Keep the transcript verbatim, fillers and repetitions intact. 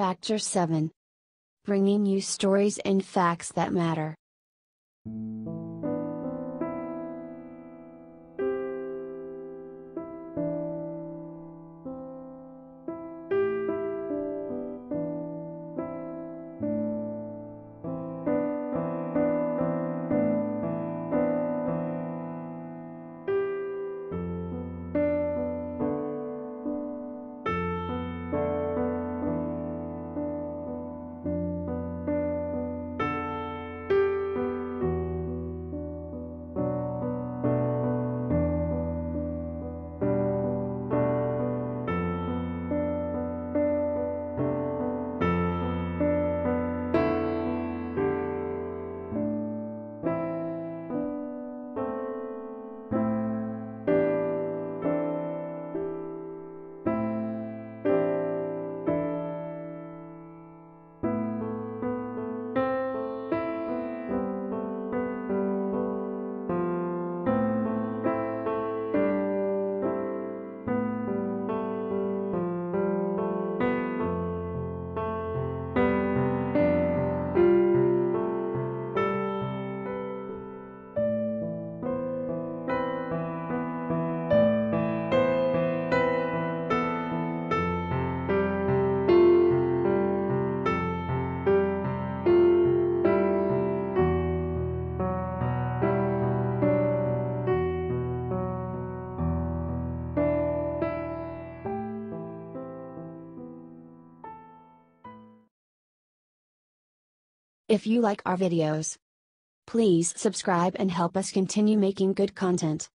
Factor seven. Bringing you stories and facts that matter. If you like our videos, please subscribe and help us continue making good content.